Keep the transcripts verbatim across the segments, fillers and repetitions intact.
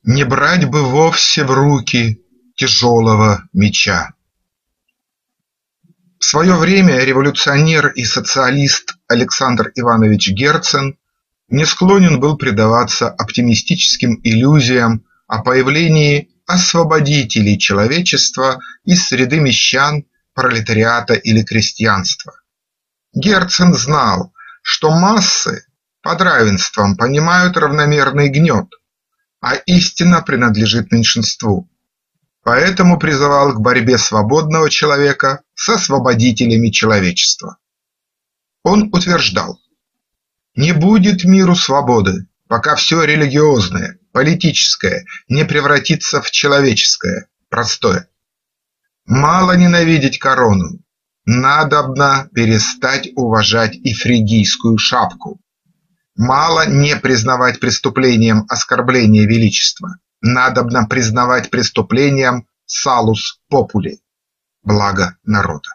Не брать бы вовсе в руки тяжелого меча. В свое время революционер и социалист Александр Иванович Герцен не склонен был предаваться оптимистическим иллюзиям о появлении освободителей человечества из среды мещан, пролетариата или крестьянства. Герцен знал, что массы под равенством понимают равномерный гнет, а истина принадлежит меньшинству. Поэтому призывал к борьбе свободного человека с освободителями человечества. Он утверждал: «Не будет миру свободы, пока все религиозное, политическое не превратится в человеческое, простое. Мало ненавидеть корону, надобно перестать уважать и фригийскую шапку. Мало не признавать преступлением оскорбления величества, надобно признавать преступлением салус попули, благо народа».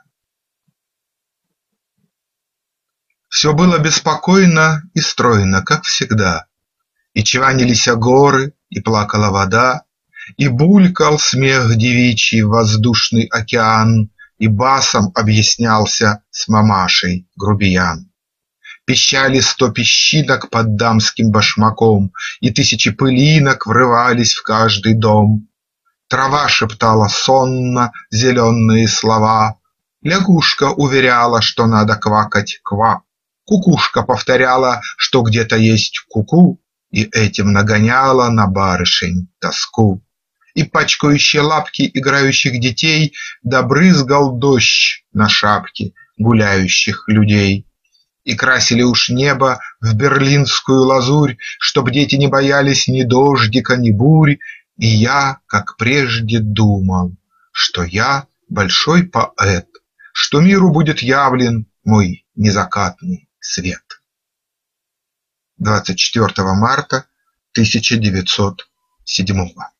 Все было беспокойно и стройно, как всегда, и чванились горы, и плакала вода, и булькал смех девичий в воздушный океан, и басом объяснялся с мамашей грубиян. Пищали сто песчинок под дамским башмаком, и тысячи пылинок врывались в каждый дом. Трава шептала сонно зеленые слова, лягушка уверяла, что надо квакать ква, кукушка повторяла, что где-то есть куку, и этим нагоняла на барышень тоску. И пачкающие лапки играющих детей добрызгал дождь на шапки гуляющих людей. И красили уж небо в берлинскую лазурь, чтоб дети не боялись ни дождика, ни бурь. И я, как прежде, думал, что я большой поэт, что миру будет явлен мой незакатный свет. двадцать четвёртого марта тысяча девятьсот седьмого.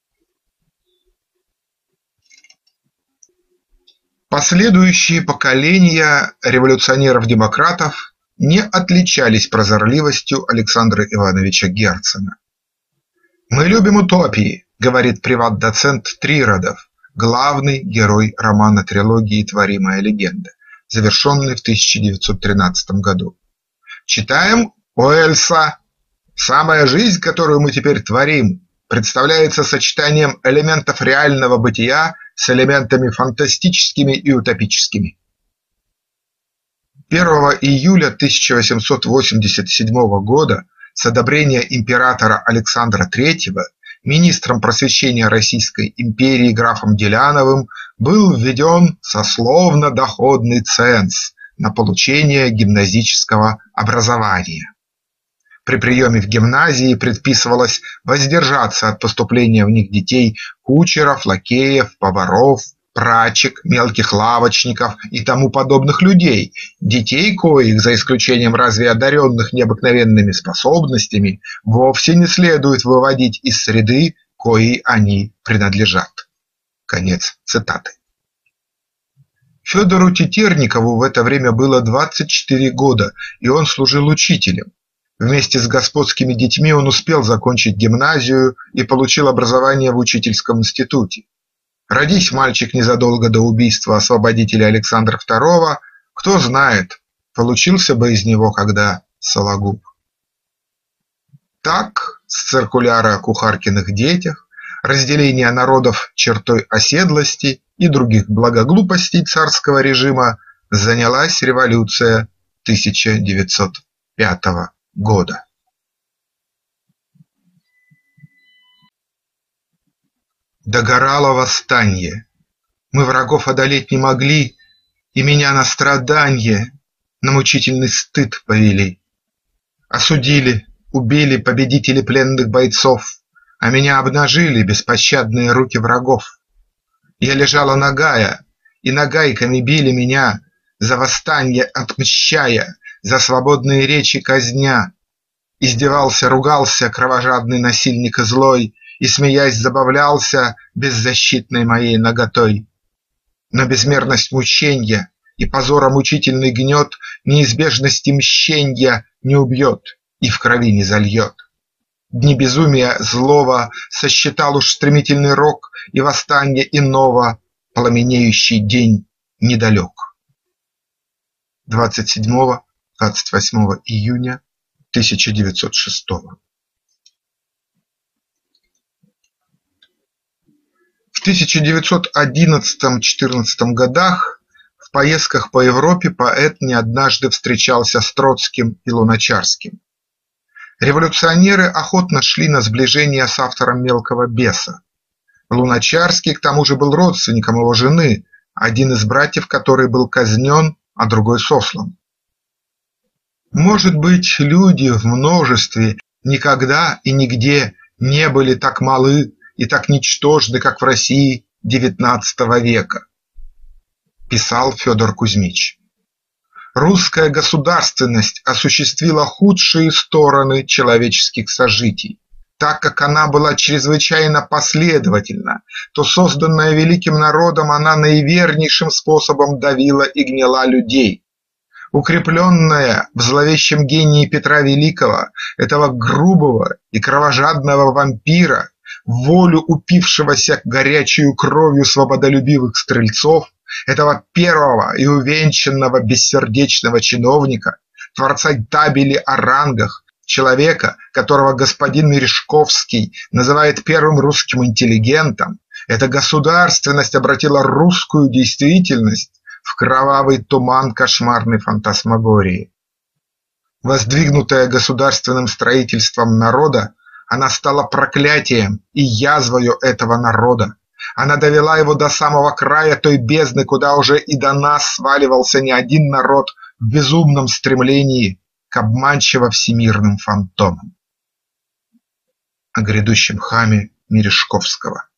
Последующие поколения революционеров-демократов не отличались прозорливостью Александра Ивановича Герцена. «Мы любим утопии», — говорит приват-доцент Триродов, главный герой романа трилогии «Творимая легенда», завершенный в тысяча девятьсот тринадцатом году. «Читаем Уэллса. Самая жизнь, которую мы теперь творим, представляется сочетанием элементов реального бытия с элементами фантастическими и утопическими». первого июля тысяча восемьсот восемьдесят седьмого года с одобрения императора Александра Третьего министром просвещения Российской империи графом Деляновым был введен сословно-доходный ценз на получение гимназического образования. При приеме в гимназии предписывалось воздержаться от поступления в них детей кучеров, лакеев, поваров, прачек, мелких лавочников и тому подобных людей, детей коих, за исключением разве одаренных необыкновенными способностями, вовсе не следует выводить из среды, коей они принадлежат. Конец цитаты. Федору Тетерникову в это время было двадцать четыре года, и он служил учителем. Вместе с господскими детьми он успел закончить гимназию и получил образование в учительском институте. Родись мальчик незадолго до убийства освободителя Александра Второго, кто знает, получился бы из него когда Сологуб. Так, с циркуляра о Кухаркиных детях, разделения народов чертой оседлости и других благоглупостей царского режима занялась революция тысяча девятьсот пятого года. Догорало восстанье, мы врагов одолеть не могли, и меня на страданье, на мучительный стыд повели. Осудили, убили победители пленных бойцов, а меня обнажили беспощадные руки врагов. Я лежала нагая, и нагайками били меня, за восстанье отмщая, за свободные речи казня. Издевался, ругался кровожадный насильник и злой, и, смеясь, забавлялся беззащитной моей наготой. Но безмерность мученья и позора мучительный гнет неизбежности мщенья не убьет и в крови не зальет. Дни безумия злого сосчитал уж стремительный рок, и восстание иного пламенеющий день недалек. двадцать седьмого — двадцать восьмого июня тысяча девятьсот шестого. В тысяча девятьсот одиннадцатом-четырнадцатом годах в поездках по Европе поэт не однажды встречался с Троцким и Луначарским. Революционеры охотно шли на сближение с автором «Мелкого беса». Луначарский к тому же был родственником его жены, один из братьев которой был казнен, а другой сослан. Может быть, люди в множестве никогда и нигде не были так малы и так ничтожны, как в России девятнадцатого века, писал Федор Кузьмич. Русская государственность осуществила худшие стороны человеческих сожитий. Так как она была чрезвычайно последовательна, то созданная великим народом она наивернейшим способом давила и гнила людей. Укрепленная в зловещем гении Петра Великого, этого грубого и кровожадного вампира, волю упившегося горячей кровью свободолюбивых стрельцов, этого первого и увенчанного бессердечного чиновника, творца табели о рангах, человека, которого господин Мережковский называет первым русским интеллигентом, эта государственность обратила русскую действительность в кровавый туман кошмарной фантасмагории. Воздвигнутая государственным строительством народа, она стала проклятием и язвою этого народа. Она довела его до самого края той бездны, куда уже и до нас сваливался не один народ в безумном стремлении к обманчиво всемирным фантомам. О грядущем хаме Мережковского.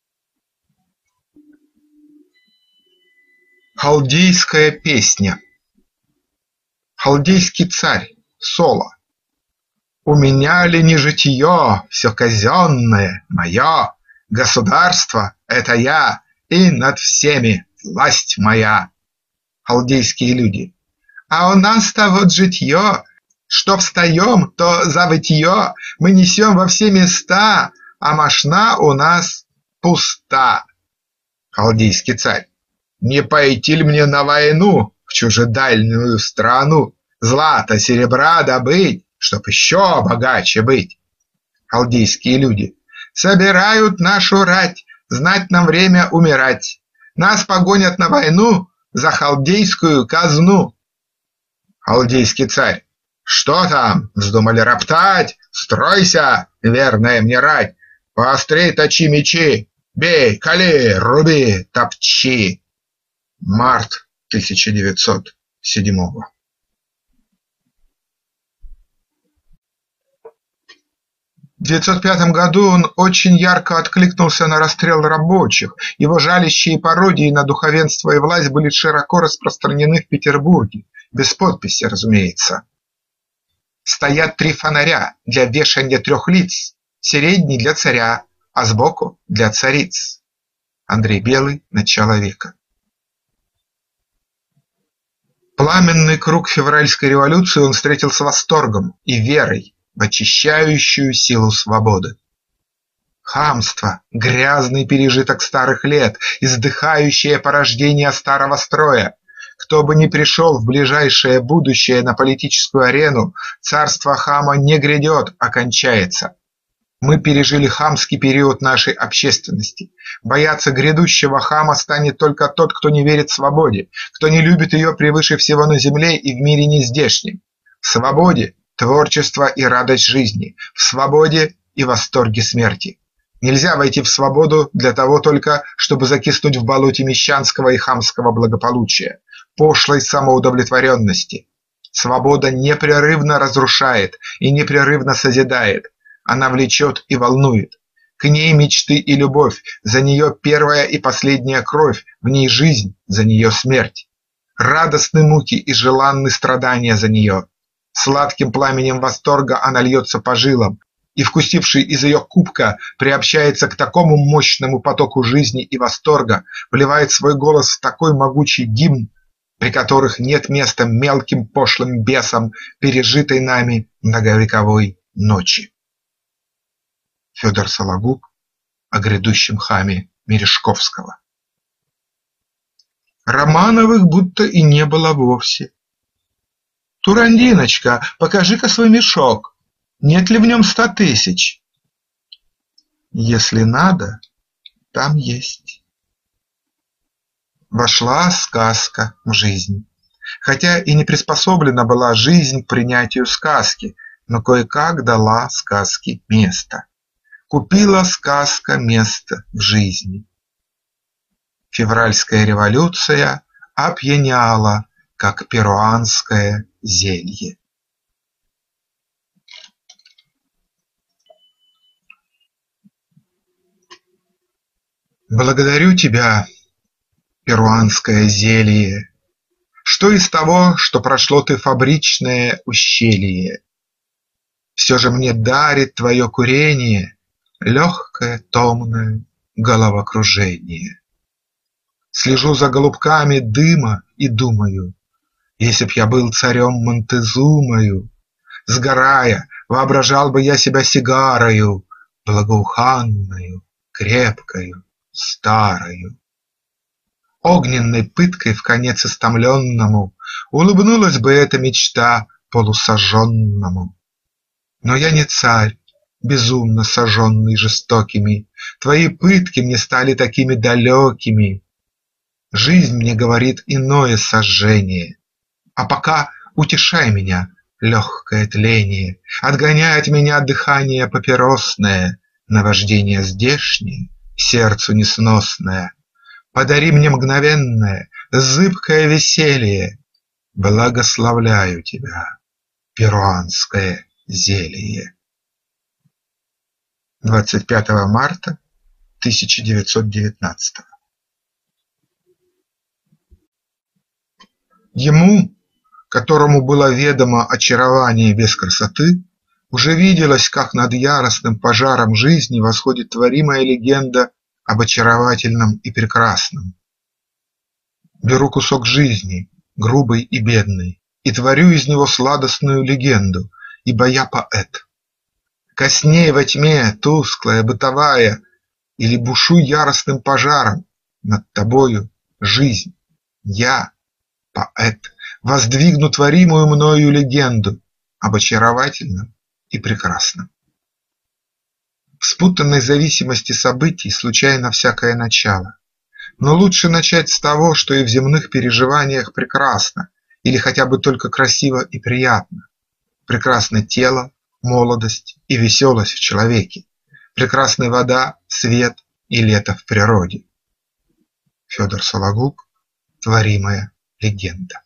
Халдейская песня. Халдейский царь. Соло. У меня ли не житье, все казенное, мое, государство — это я, и над всеми власть моя. Халдейские люди. А у нас-то вот житье, что встаем, то за вытье мы несем во все места, а мошна у нас пуста. Халдейский царь. Не пойти ли мне на войну в чужедальную страну, злато, серебра добыть, чтоб еще богаче быть? Халдейские люди. Собирают нашу рать, знать нам время умирать. Нас погонят на войну за халдейскую казну. Халдейский царь. Что там, вздумали роптать? Стройся, верная мне рать. Поострей точи мечи, бей, кали, руби, топчи. Март тысяча девятьсот седьмого. В девятьсот пятом году он очень ярко откликнулся на расстрел рабочих. Его жалящие пародии на духовенство и власть были широко распространены в Петербурге, без подписи, разумеется. Стоят три фонаря для вешания трех лиц, средний для царя, а сбоку для цариц. Андрей Белый. Начало века. Пламенный круг февральской революции он встретил с восторгом и верой в очищающую силу свободы. Хамство, грязный пережиток старых лет, издыхающее порождение старого строя. Кто бы ни пришел в ближайшее будущее на политическую арену, царство хама не грядет, а кончается. Мы пережили хамский период нашей общественности. Бояться грядущего хама станет только тот, кто не верит свободе, кто не любит ее превыше всего на земле и в мире нездешнем. В свободе – творчество и радость жизни, в свободе и восторге смерти. Нельзя войти в свободу для того только, чтобы закиснуть в болоте мещанского и хамского благополучия, пошлой самоудовлетворенности. Свобода непрерывно разрушает и непрерывно созидает. Она влечет и волнует. К ней мечты и любовь, за нее первая и последняя кровь, в ней жизнь, за нее смерть. Радостны муки и желанны страдания за нее. Сладким пламенем восторга она льется по жилам, и, вкусивший из ее кубка, приобщается к такому мощному потоку жизни и восторга, вливает свой голос в такой могучий гимн, при которых нет места мелким пошлым бесам пережитой нами многовековой ночи. Федор Сологуб о грядущем хаме Мережковского. Романовых будто и не было вовсе. «Турандиночка, покажи-ка свой мешок, нет ли в нем ста тысяч?» «Если надо, там есть». Вошла сказка в жизнь. Хотя и не приспособлена была жизнь к принятию сказки, но кое-как дала сказке место. Купила сказка место в жизни. Февральская революция опьяняла, как перуанское зелье. Благодарю тебя, перуанское зелье. Что из того, что прошло ты фабричное ущелье? Все же мне дарит твое курение легкое, томное головокружение. Слежу за голубками дыма и думаю, если б я был царем Монтезумою, сгорая, воображал бы я себя сигарою, благоуханною, крепкою, старою. Огненной пыткой вконец истомленному улыбнулась бы эта мечта полусожженному. Но я не царь, безумно сожженный жестокими, твои пытки мне стали такими далекими. Жизнь мне говорит иное сожжение, а пока утешай меня, легкое тление, отгоняй от меня дыхание папиросное, наваждение здешнее, сердцу несносное. Подари мне мгновенное, зыбкое веселье, благословляю тебя, перуанское зелье. двадцать пятого марта тысяча девятьсот девятнадцатого. Ему, которому было ведомо очарование без красоты, уже виделось, как над яростным пожаром жизни восходит творимая легенда об очаровательном и прекрасном. Беру кусок жизни, грубый и бедный, и творю из него сладостную легенду, ибо я поэт. Косней во тьме, тусклая, бытовая, или бушуй яростным пожаром над тобою, жизнь. Я, поэт, воздвигну творимую мною легенду об очаровательном и прекрасном. В спутанной зависимости событий случайно всякое начало. Но лучше начать с того, что и в земных переживаниях прекрасно, или хотя бы только красиво и приятно. Прекрасно тело, молодость и веселость в человеке. Прекрасная вода, свет и лето в природе. Федор Сологуб. Творимая легенда.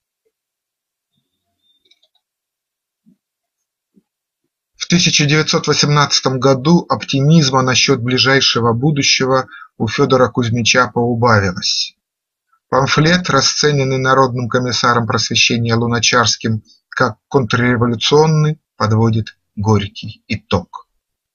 В тысяча девятьсот восемнадцатом году оптимизма насчет ближайшего будущего у Федора Кузьмича поубавилось. Памфлет, расцененный Народным комиссаром просвещения Луначарским как контрреволюционный, подводит горький итог.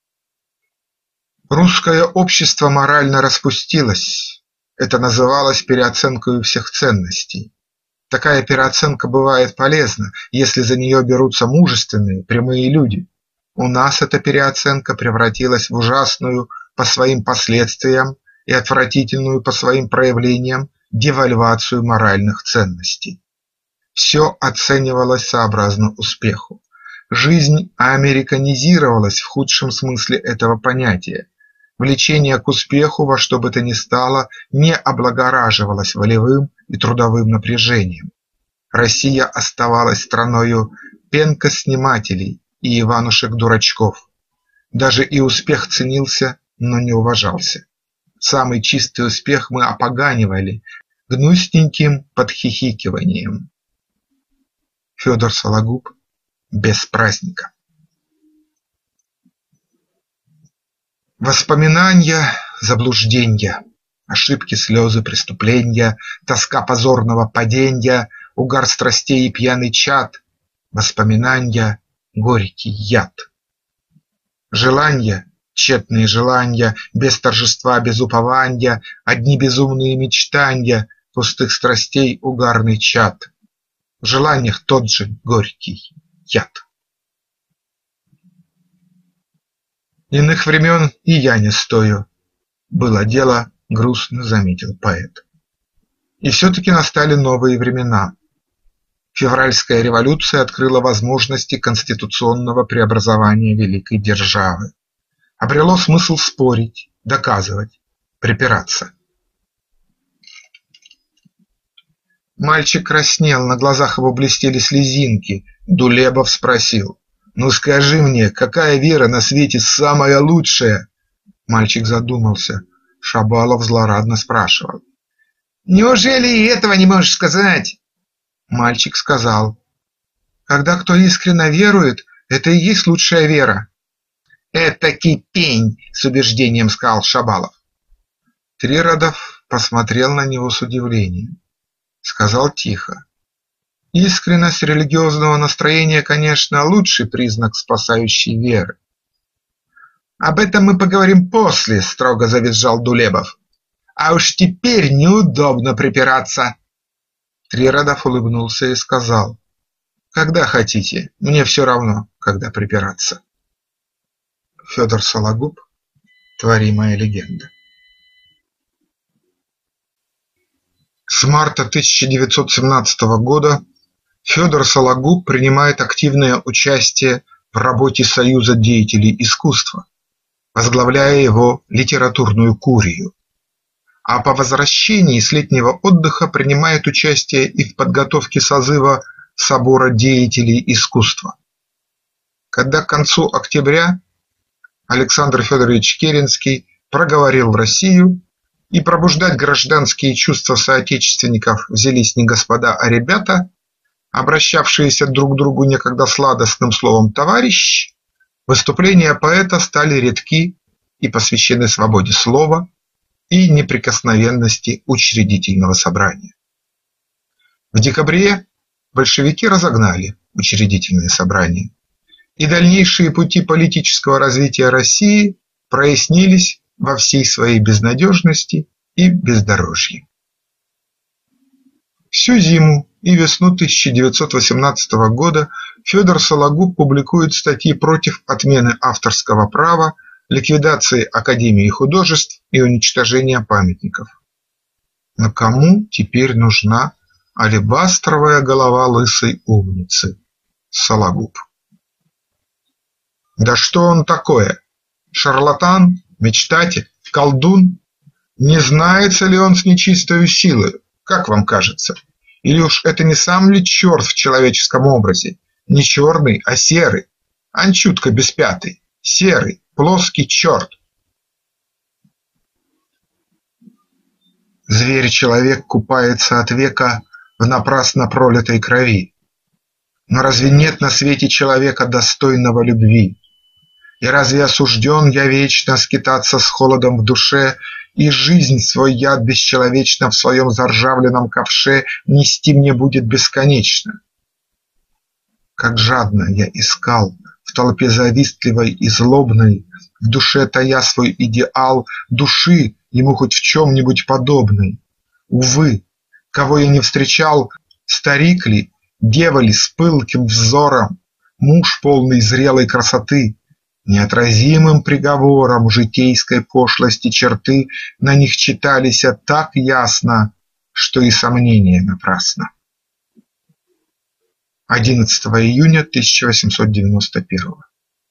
Русское общество морально распустилось. Это называлось переоценкой всех ценностей. Такая переоценка бывает полезна, если за нее берутся мужественные, прямые люди. У нас эта переоценка превратилась в ужасную по своим последствиям и отвратительную по своим проявлениям девальвацию моральных ценностей. Все оценивалось сообразно успеху. Жизнь американизировалась в худшем смысле этого понятия. Влечение к успеху во что бы то ни стало не облагораживалось волевым и трудовым напряжением. Россия оставалась страною пенкоснимателей и Иванушек-дурачков. Даже и успех ценился, но не уважался. Самый чистый успех мы опоганивали гнусненьким подхихикиванием. Федор Сологуб. Без праздника. Воспоминания, заблужденья, ошибки, слезы, преступления, тоска позорного паденья, угар страстей и пьяный чад, воспоминания, горький яд. Желания, тщетные желания, без торжества, без упования, одни безумные мечтанья, пустых страстей угарный чад. В желаниях тот же горький яд. Иных времен и я не стою. Было дело, грустно заметил поэт. И все-таки настали новые времена. Февральская революция открыла возможности конституционного преобразования великой державы. Обрело смысл спорить, доказывать, припираться. Мальчик краснел, на глазах его блестели слезинки. Дулебов спросил: «Ну скажи мне, какая вера на свете самая лучшая?» Мальчик задумался. Шабалов злорадно спрашивал: «Неужели и этого не можешь сказать?» Мальчик сказал: «Когда кто искренне верует, это и есть лучшая вера». «Этакий пень!» – с убеждением сказал Шабалов. Триродов посмотрел на него с удивлением. Сказал тихо: «Искренность религиозного настроения, конечно, лучший признак спасающей веры». «Об этом мы поговорим после», – строго завизжал Дулебов. «А уж теперь неудобно припираться». Триродов улыбнулся и сказал: «Когда хотите, мне все равно, когда припираться». Федор Сологуб. Творимая легенда. С марта тысяча девятьсот семнадцатого года Федор Сологуб принимает активное участие в работе Союза деятелей искусства, возглавляя его литературную курию. А по возвращении с летнего отдыха принимает участие и в подготовке созыва Собора деятелей искусства. Когда к концу октября Александр Федорович Керенский проговорил в Россию, и пробуждать гражданские чувства соотечественников взялись не господа, а ребята, обращавшиеся друг к другу некогда сладостным словом «товарищ», выступления поэта стали редки и посвящены свободе слова и неприкосновенности учредительного собрания. В декабре большевики разогнали учредительное собрание, и дальнейшие пути политического развития России прояснились во всей своей безнадежности и бездорожье. Всю зиму и весну тысяча девятьсот восемнадцатого года Федор Сологуб публикует статьи против отмены авторского права, ликвидации Академии художеств и уничтожения памятников. Но кому теперь нужна алебастровая голова лысой умницы? Сологуб. Да что он такое? Шарлатан? Мечтатель? Колдун? Не знается ли он с нечистою силою, как вам кажется? Или уж это не сам ли черт в человеческом образе? Не черный, а серый, анчутка беспятый, серый, плоский черт. Зверь-человек купается от века в напрасно пролитой крови. Но разве нет на свете человека, достойного любви? И разве осужден я вечно скитаться с холодом в душе и жизнь свой яд бесчеловечно в своем заржавленном ковше нести мне будет бесконечно? Как жадно я искал в толпе завистливой и злобной, в душе тая свой идеал, души ему хоть в чем-нибудь подобной. Увы, кого я не встречал, старик ли, дева ли с пылким взором, муж полный зрелой красоты, неотразимым приговором житейской пошлости черты на них читались так ясно, что и сомнение напрасно. одиннадцатого июня тысяча восемьсот девяносто первого.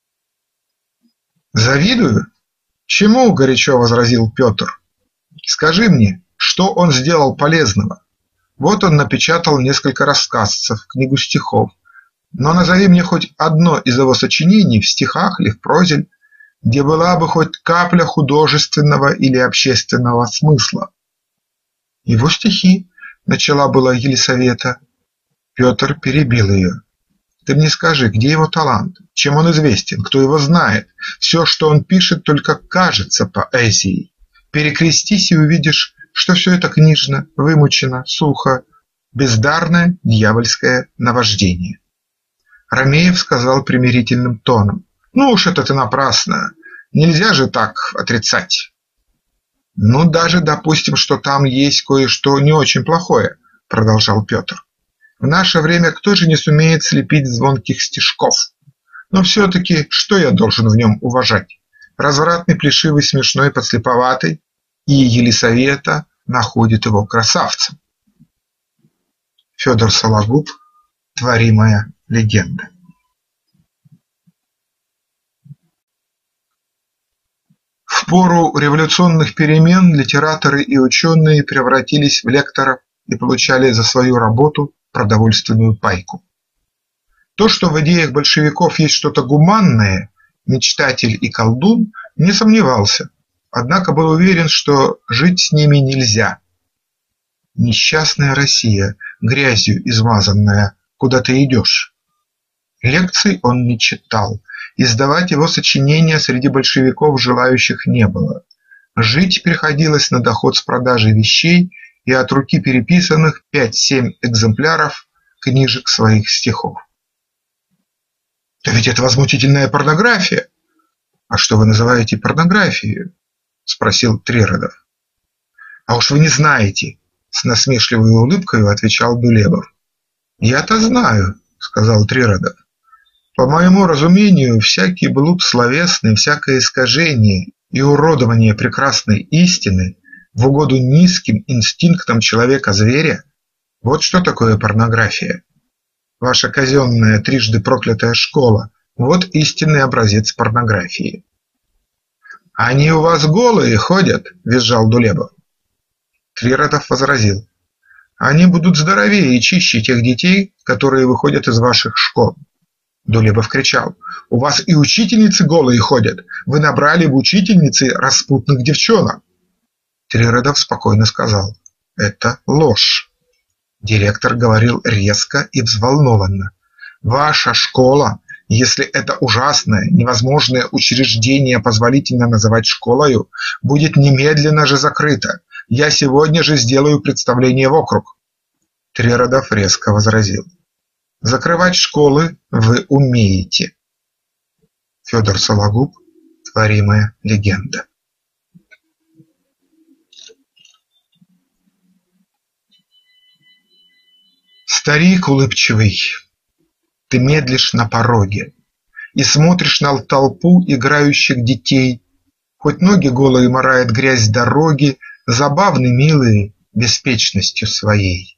«Завидую? Чему?» – горячо возразил Петр. «Скажи мне, что он сделал полезного? Вот он напечатал несколько рассказцев, книгу стихов. Но назови мне хоть одно из его сочинений в стихах или в прозе, где была бы хоть капля художественного или общественного смысла». «Его стихи», – начала была Елисавета. Петр перебил ее. «Ты мне скажи, где его талант, чем он известен, кто его знает? Все, что он пишет, только кажется поэзией. Перекрестись и увидишь, что все это книжно, вымучено, сухо, бездарное дьявольское наваждение». Ромеев сказал примирительным тоном: «Ну уж это ты напрасно, нельзя же так отрицать». «Ну, даже допустим, что там есть кое-что не очень плохое», – продолжал Петр. «В наше время кто же не сумеет слепить звонких стишков? Но все-таки что я должен в нем уважать? Развратный, плешивый, смешной, подслеповатый, и Елисавета находит его красавцем. Федор Сологуб. Творимая легенда. В пору революционных перемен литераторы и ученые превратились в лекторов и получали за свою работу продовольственную пайку. То, что в идеях большевиков есть что-то гуманное, мечтатель и колдун не сомневался, однако был уверен, что жить с ними нельзя. Несчастная Россия, грязью измазанная, куда ты идешь? Лекций он не читал, издавать его сочинения среди большевиков желающих не было. Жить приходилось на доход с продажи вещей и от руки переписанных пять-семь экземпляров книжек своих стихов. «Да ведь это возмутительная порнография!» «А что вы называете порнографией?» – спросил Триродов. «А уж вы не знаете!» – с насмешливой улыбкой отвечал Дулебов. «Я-то знаю», – сказал Триродов. «По моему разумению, всякий блуд словесный, всякое искажение и уродование прекрасной истины в угоду низким инстинктам человека-зверя – вот что такое порнография. Ваша казенная трижды проклятая школа – вот истинный образец порнографии». «Они у вас голые ходят», – визжал Дулебов. Триродов возразил: «Они будут здоровее и чище тех детей, которые выходят из ваших школ». Дулебов кричал: «У вас и учительницы голые ходят, вы набрали в учительницы распутных девчонок». Триродов спокойно сказал: «Это ложь». Директор говорил резко и взволнованно: «Ваша школа, если это ужасное, невозможное учреждение позволительно называть школою, будет немедленно же закрыто. Я сегодня же сделаю представление в округ». Триродов резко возразил: «Закрывать школы вы умеете». Федор Сологуб. Творимая легенда. Старик улыбчивый, ты медлишь на пороге и смотришь на толпу играющих детей, хоть ноги голые марает грязь дороги, забавны, милые, беспечностью своей.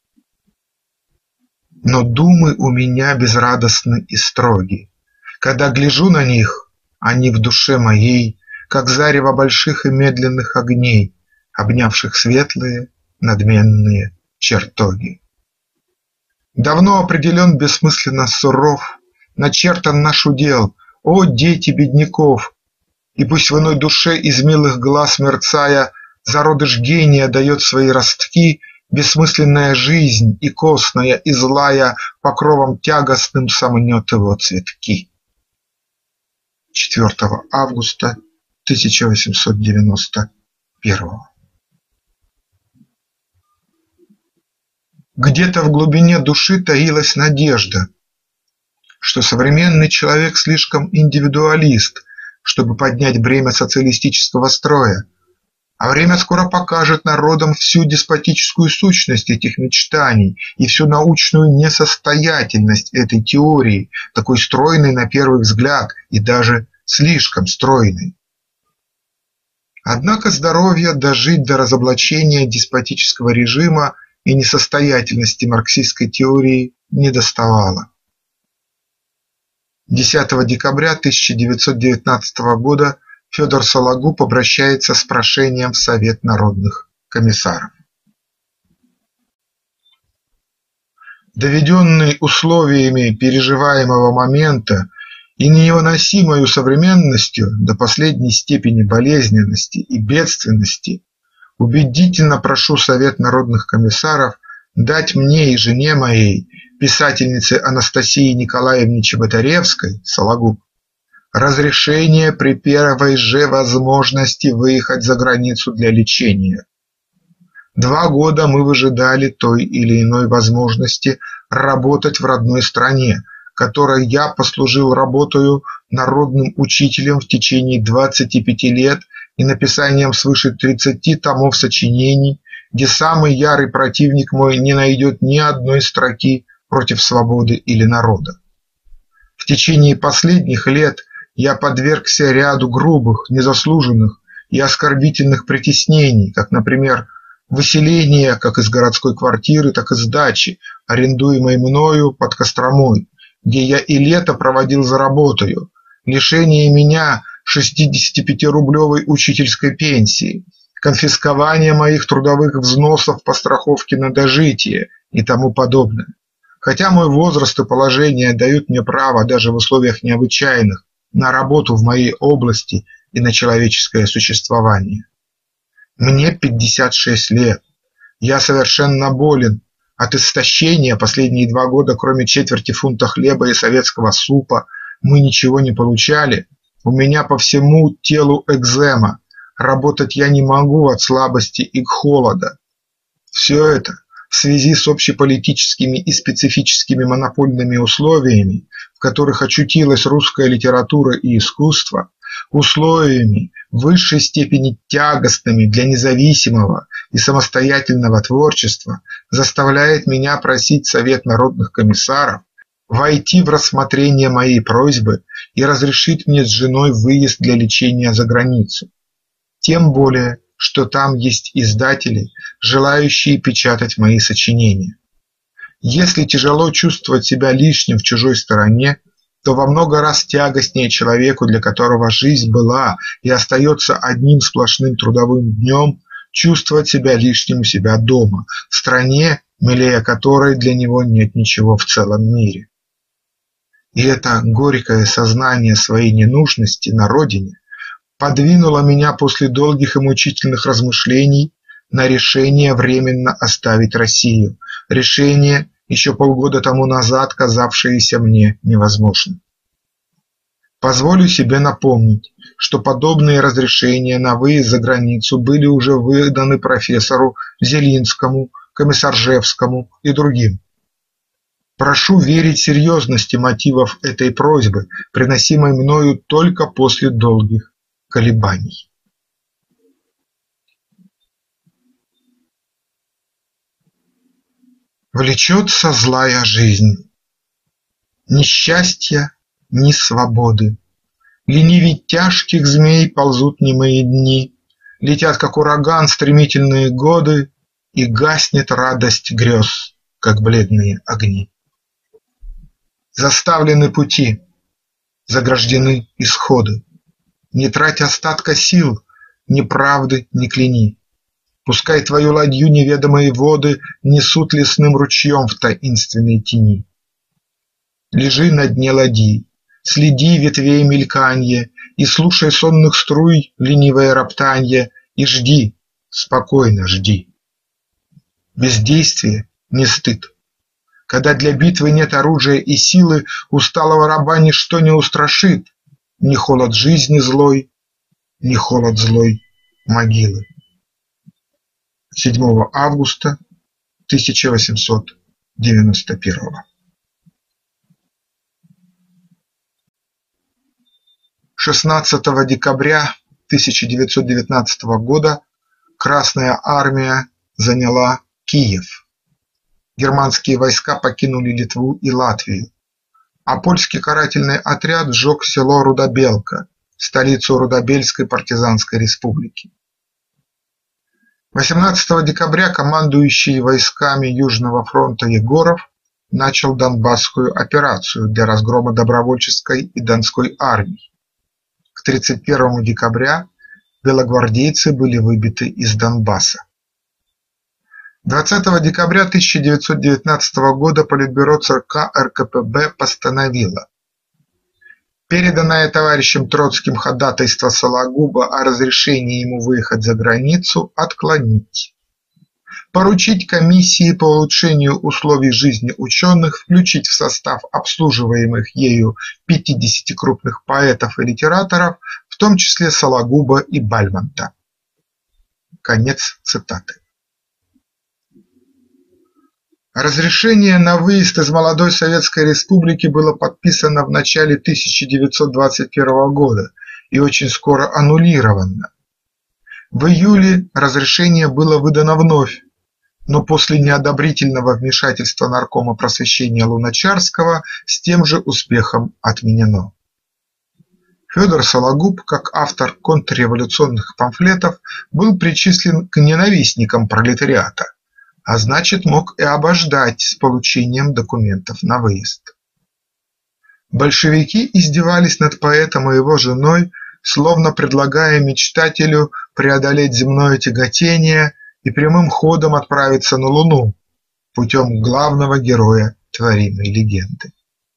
Но думы у меня безрадостны и строги, когда гляжу на них, они в душе моей, как зарево больших и медленных огней, обнявших светлые надменные чертоги. Давно определен бессмысленно суров, начертан наш удел, о, дети бедняков, и пусть в иной душе из милых глаз мерцая зародыш гения дает свои ростки, бессмысленная жизнь и костная, и злая покровом тягостным сомнет его цветки. четвёртого августа тысяча восемьсот девяносто первого. Где-то в глубине души таилась надежда, что современный человек слишком индивидуалист, чтобы поднять бремя социалистического строя, а время скоро покажет народам всю деспотическую сущность этих мечтаний и всю научную несостоятельность этой теории, такой стройной на первый взгляд и даже слишком стройной. Однако здоровья дожить до разоблачения деспотического режима и несостоятельности марксистской теории не доставало. десятого декабря тысяча девятьсот девятнадцатого года Федор Сологуб обращается с прошением в Совет народных комиссаров. Доведенный условиями переживаемого момента и невыносимою современностью до последней степени болезненности и бедственности, убедительно прошу Совет народных комиссаров дать мне и жене моей, писательнице Анастасии Николаевне Чеботаревской, Сологуб, разрешение при первой же возможности выехать за границу для лечения. Два года мы выжидали той или иной возможности работать в родной стране, которой я послужил работою народным учителем в течение двадцати пяти лет и написанием свыше тридцати томов сочинений, где самый ярый противник мой не найдет ни одной строки против свободы или народа. В течение последних лет я подвергся ряду грубых, незаслуженных и оскорбительных притеснений, как, например, выселение как из городской квартиры, так и с дачи, арендуемой мною под Костромой, где я и лето проводил за работою, лишение меня шестидесятипятирублевой учительской пенсии, конфискование моих трудовых взносов по страховке на дожитие и тому подобное. Хотя мой возраст и положение дают мне право даже в условиях необычайных на работу в моей области и на человеческое существование. Мне пятьдесят шесть лет, я совершенно болен, от истощения последние два года, кроме четверти фунта хлеба и советского супа, мы ничего не получали, у меня по всему телу экзема, работать я не могу от слабости и холода. Все это в связи с общеполитическими и специфическими монопольными условиями, в которых очутилась русская литература и искусство, условиями в высшей степени тягостными для независимого и самостоятельного творчества, заставляет меня просить Совет народных комиссаров войти в рассмотрение моей просьбы и разрешить мне с женой выезд для лечения за границу. Тем более, что там есть издатели, желающие печатать мои сочинения. Если тяжело чувствовать себя лишним в чужой стороне, то во много раз тягостнее человеку, для которого жизнь была и остается одним сплошным трудовым днем, чувствовать себя лишним у себя дома, в стране, милее которой для него нет ничего в целом мире. И это горькое сознание своей ненужности на родине подвинуло меня после долгих и мучительных размышлений на решение временно оставить Россию, решение, еще полгода тому назад казавшееся мне невозможным. Позволю себе напомнить, что подобные разрешения на выезд за границу были уже выданы профессору Зелинскому, Комиссаржевскому и другим. Прошу верить серьезности мотивов этой просьбы, приносимой мною только после долгих колебаний. Влечется злая жизнь, ни счастья, ни свободы. Ленивей тяжких змей ползут немые дни, летят, как ураган, стремительные годы, и гаснет радость грез, как бледные огни. Заставлены пути, заграждены исходы. Не трать остатка сил, ни правды не кляни. Пускай твою ладью неведомые воды несут лесным ручьем в таинственной тени. Лежи на дне ладьи, следи ветвей мельканье и слушай сонных струй ленивое роптанье и жди, спокойно жди. Бездействие не стыд. Когда для битвы нет оружия и силы, усталого раба ничто не устрашит, ни холод жизни злой, ни холод злой могилы. седьмого августа тысяча восемьсот девяносто первого. шестнадцатого декабря тысяча девятьсот девятнадцатого года Красная армия заняла Киев. Германские войска покинули Литву и Латвию, а польский карательный отряд сжег село Рудобелка, столицу Рудобельской партизанской республики. восемнадцатого декабря командующий войсками Южного фронта Егоров начал Донбасскую операцию для разгрома добровольческой и Донской армий. К тридцать первому декабря белогвардейцы были выбиты из Донбасса. двадцатого декабря тысяча девятьсот девятнадцатого года Политбюро ЦК РКПБ постановило: переданное товарищем Троцким ходатайство Сологуба о разрешении ему выехать за границу отклонить. Поручить комиссии по улучшению условий жизни ученых включить в состав обслуживаемых ею пятидесяти крупных поэтов и литераторов, в том числе Сологуба и Бальмонта. Конец цитаты. Разрешение на выезд из молодой Советской Республики было подписано в начале тысяча девятьсот двадцать первого года и очень скоро аннулировано. В июле разрешение было выдано вновь, но после неодобрительного вмешательства наркома просвещения Луначарского с тем же успехом отменено. Федор Сологуб, как автор контрреволюционных памфлетов, был причислен к ненавистникам пролетариата, а значит, мог и обождать с получением документов на выезд. Большевики издевались над поэтом и его женой, словно предлагая мечтателю преодолеть земное тяготение и прямым ходом отправиться на Луну путем главного героя творимой легенды.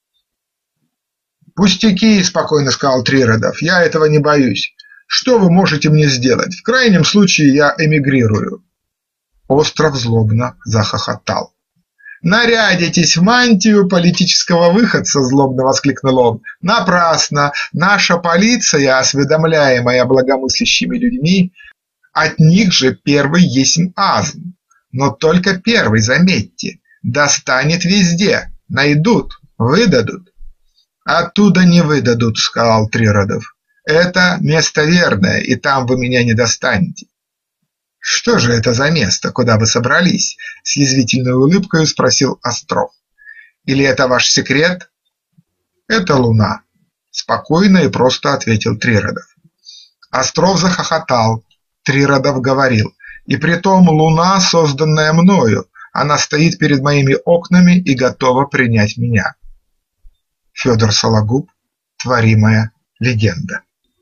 «Пустяки, – спокойно сказал Триродов, – я этого не боюсь. Что вы можете мне сделать? В крайнем случае я эмигрирую». Остров злобно захохотал. «Нарядитесь в мантию политического выходца, – злобно воскликнул он. – Напрасно! Наша полиция, осведомляемая благомыслящими людьми, от них же первый есмь азм. Но только первый, заметьте, достанет везде, найдут, выдадут». «Оттуда не выдадут, – сказал Триродов. – Это место верное, и там вы меня не достанете». «Что же это за место, куда вы собрались?» – с язвительной улыбкой спросил Остров. «Или это ваш секрет?» «Это Луна», – спокойно и просто ответил Триродов. Остров захохотал. Триродов говорил: «И притом Луна, созданная мною, она стоит перед моими окнами и готова принять меня». Федор Сологуб. Творимая легенда.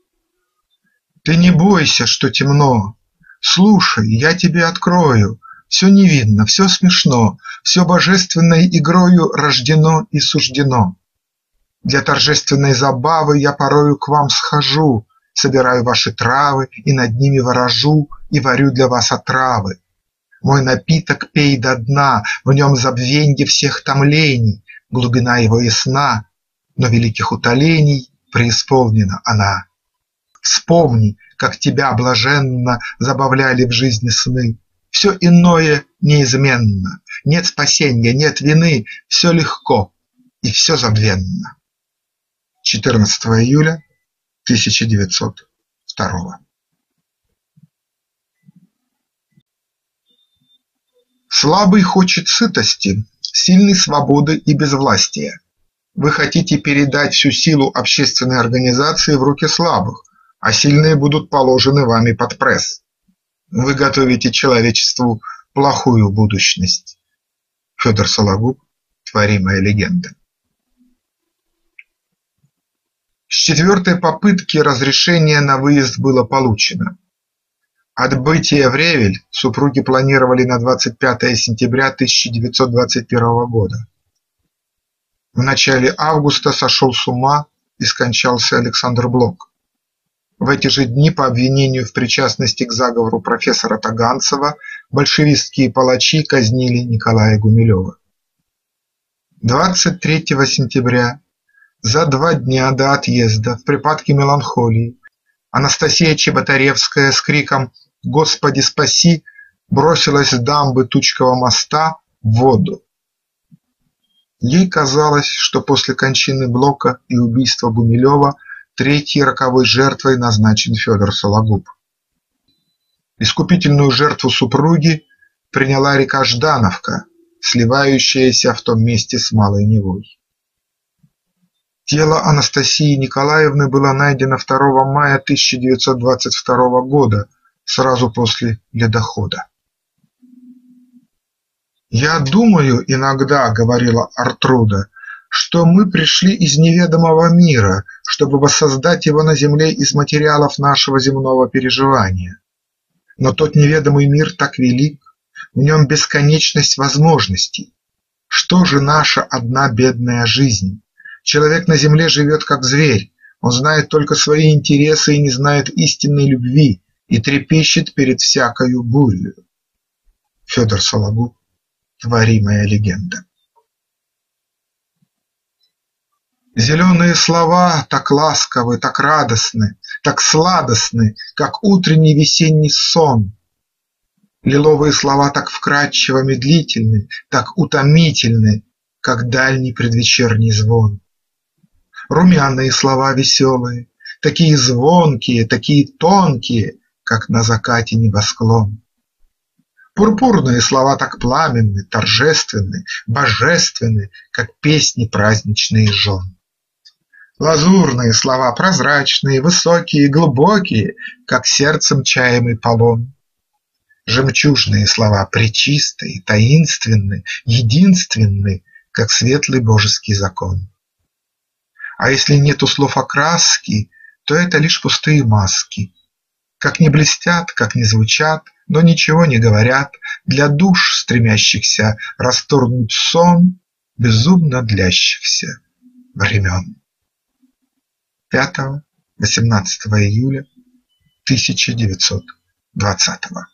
«Ты не бойся, что темно. Слушай, я тебе открою. Все невинно, все смешно, все божественной игрою рождено и суждено. Для торжественной забавы я порою к вам схожу, собираю ваши травы и над ними ворожу, и варю для вас отравы. Мой напиток пей до дна, в нем забвенье всех томлений, глубина его ясна, но великих утолений преисполнена она. Вспомни, как тебя блаженно забавляли в жизни сны. Все иное неизменно, нет спасенья, нет вины, все легко и все забвенно. четырнадцатого июля тысяча девятьсот второго. Слабый хочет сытости, сильный свободы и безвластия. Вы хотите передать всю силу общественной организации в руки слабых, а сильные будут положены вами под пресс. Вы готовите человечеству плохую будущность. Федор Сологуб. Творимая легенда. С четвертой попытки разрешение на выезд было получено. Отбытие в Ревель супруги планировали на двадцать пятое сентября тысяча девятьсот двадцать первого года. В начале августа сошел с ума и скончался Александр Блок. В эти же дни по обвинению в причастности к заговору профессора Таганцева большевистские палачи казнили Николая Гумилева. двадцать третьего сентября, за два дня до отъезда, в припадке меланхолии, Анастасия Чеботаревская с криком «Господи, спаси!» бросилась с дамбы Тучкового моста в воду. Ей казалось, что после кончины Блока и убийства Гумилева третьей роковой жертвой назначен Федор Сологуб. Искупительную жертву супруги приняла река Ждановка, сливающаяся в том месте с Малой Невой. Тело Анастасии Николаевны было найдено второго мая тысяча девятьсот двадцать второго года, сразу после ледохода. «Я думаю иногда, — говорила Артруда, — что мы пришли из неведомого мира, чтобы воссоздать его на земле из материалов нашего земного переживания. Но тот неведомый мир так велик, в нем бесконечность возможностей. Что же наша одна бедная жизнь? Человек на земле живет как зверь, он знает только свои интересы и не знает истинной любви и трепещет перед всякою бурью». Федор Сологуб. Творимая легенда. Зеленые слова так ласковы, так радостны, так сладостны, как утренний весенний сон. Лиловые слова так вкрадчиво медлительны, так утомительны, как дальний предвечерний звон. Румяные слова веселые, такие звонкие, такие тонкие, как на закате небосклон. Пурпурные слова так пламенны, торжественны, божественны, как песни праздничные жен. Лазурные слова, прозрачные, высокие, глубокие, как сердцем чаемый полон. Жемчужные слова, пречистые, таинственны, единственны, как светлый божеский закон. А если нету слов окраски, то это лишь пустые маски. Как не блестят, как не звучат, но ничего не говорят для душ, стремящихся расторгнуть сон безумно длящихся времен. пятого-восемнадцатого июля тысяча девятьсот двадцатого.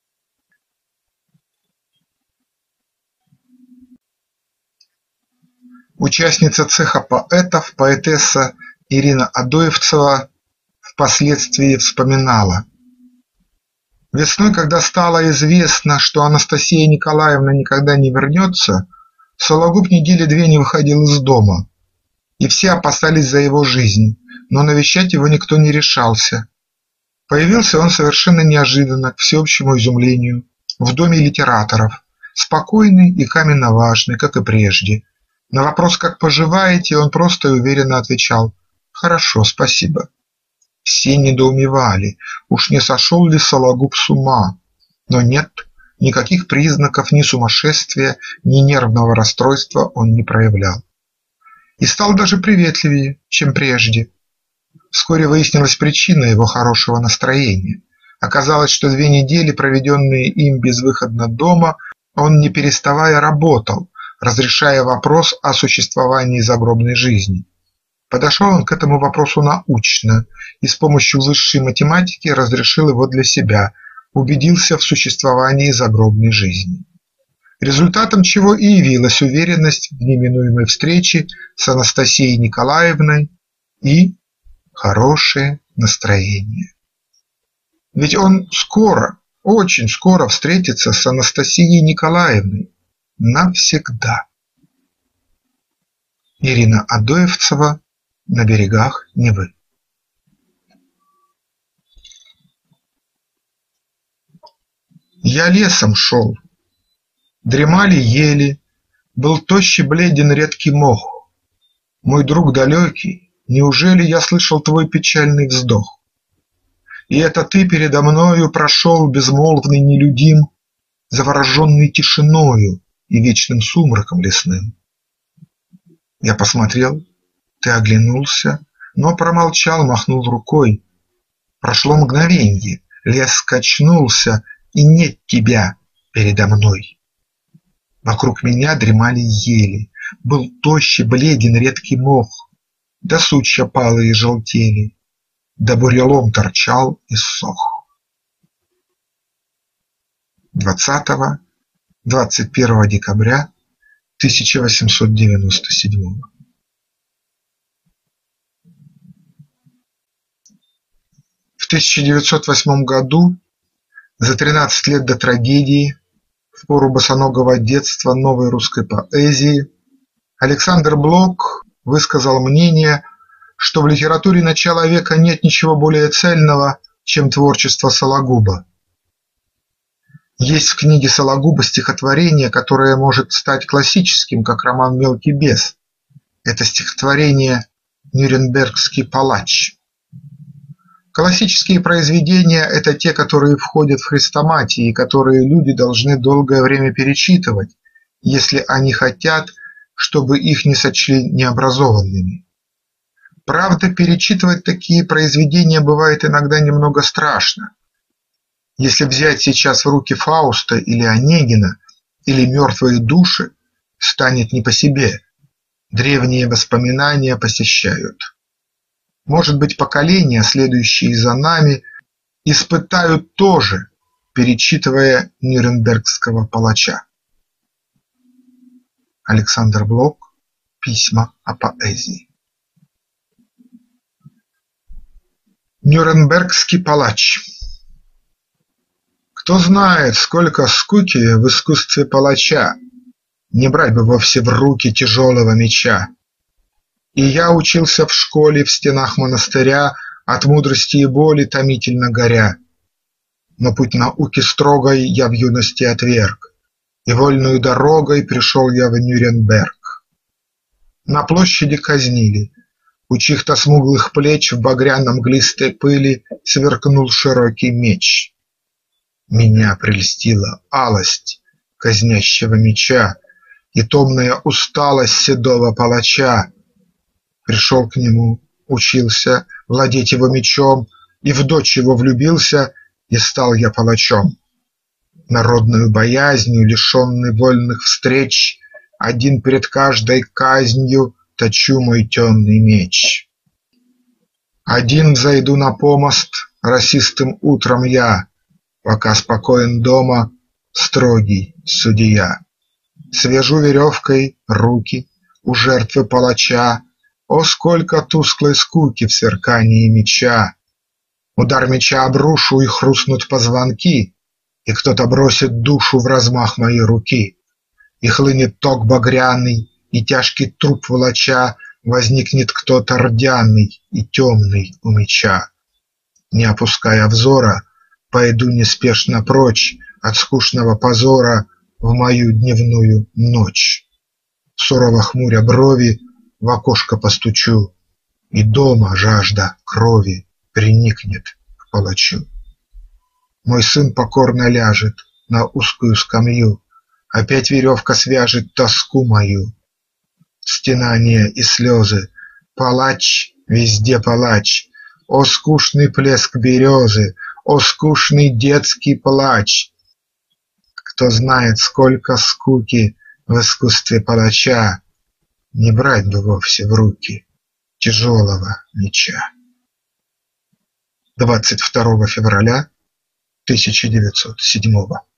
Участница цеха поэтов, поэтесса Ирина Адоевцева впоследствии вспоминала: «Весной, когда стало известно, что Анастасия Николаевна никогда не вернется, Сологуб недели две не выходил из дома, и все опасались за его жизнь, но навещать его никто не решался. Появился он совершенно неожиданно, к всеобщему изумлению, в доме литераторов, спокойный и каменно важный, как и прежде. На вопрос «как поживаете?» он просто и уверенно отвечал: «Хорошо, спасибо». Все недоумевали, уж не сошел ли Сологуб с ума, но нет, никаких признаков ни сумасшествия, ни нервного расстройства он не проявлял. И стал даже приветливее, чем прежде. Вскоре выяснилась причина его хорошего настроения. Оказалось, что две недели, проведенные им безвыходно дома, он не переставая работал, разрешая вопрос о существовании загробной жизни. Подошел он к этому вопросу научно и с помощью высшей математики разрешил его для себя, убедился в существовании загробной жизни. Результатом чего и явилась уверенность в неминуемой встрече с Анастасией Николаевной и хорошее настроение. Ведь он скоро, очень скоро встретится с Анастасией Николаевной навсегда. Ирина Адоевцева «На берегах Невы». Я лесом шел, дремали ели, был тощий бледен редкий мох. Мой друг далекий, неужели я слышал твой печальный вздох? И это ты передо мною прошел безмолвный нелюдим, завороженный тишиною и вечным сумраком лесным. Я посмотрел, ты оглянулся, но промолчал, махнул рукой. Прошло мгновенье, лес качнулся, и нет тебя передо мной. Вокруг меня дремали ели, был тощий, бледен редкий мох, да сучья палые желтели, да бурелом торчал и сох. двадцатого-двадцать первого декабря тысяча восемьсот девяносто седьмого. В тысяча девятьсот восьмом году, за тринадцать лет до трагедии, в пору босоногого детства новой русской поэзии, Александр Блок высказал мнение, что в литературе начала века нет ничего более цельного, чем творчество Сологуба. Есть в книге Сологуба стихотворение, которое может стать классическим, как роман «Мелкий бес». Это стихотворение «Нюрнбергский палач». Классические произведения – это те, которые входят в хрестоматии и которые люди должны долгое время перечитывать, если они хотят, чтобы их не сочли необразованными. Правда, перечитывать такие произведения бывает иногда немного страшно. Если взять сейчас в руки Фауста или Онегина, или «Мертвые души», станет не по себе, древние воспоминания посещают. Может быть, поколения, следующие за нами, испытают тоже, перечитывая Нюрнбергского палача. Александр Блок. Письма о поэзии. Нюрнбергский палач. Кто знает, сколько скуки в искусстве палача, не брать бы вовсе в руки тяжелого меча. И я учился в школе в стенах монастыря, от мудрости и боли томительно горя. Но путь науки строгой я в юности отверг, и вольную дорогой пришел я в Нюрнберг. На площади казнили, У чьих-то смуглых плеч в багряном мглистой пыли сверкнул широкий меч. Меня прельстила алость казнящего меча и томная усталость седого палача. Пришел к нему, учился владеть его мечом, и в дочь его влюбился, и стал я палачом. Народною боязнью, лишенный вольных встреч, один перед каждой казнью точу мой темный меч. Один взойду на помост росистым утром я, пока спокоен дома строгий судья. Свяжу веревкой руки у жертвы палача, о, сколько тусклой скуки в сверкании меча! Удар меча обрушу, и хрустнут позвонки, и кто-то бросит душу в размах моей руки, и хлынет ток багряный, и тяжкий труп волоча возникнет кто-то рдяный и темный у меча. Не опуская взора, пойду неспешно прочь от скучного позора в мою дневную ночь. Сурово хмуря брови, в окошко постучу, и дома жажда крови приникнет к палачу. Мой сын покорно ляжет на узкую скамью, опять веревка свяжет тоску мою. Стенания и слезы, палач, везде палач, о, скучный плеск березы, о, скучный детский плач! Кто знает, сколько скуки в искусстве палача, не брать бы вовсе в руки тяжелого меча. двадцать второго февраля тысяча девятьсот седьмого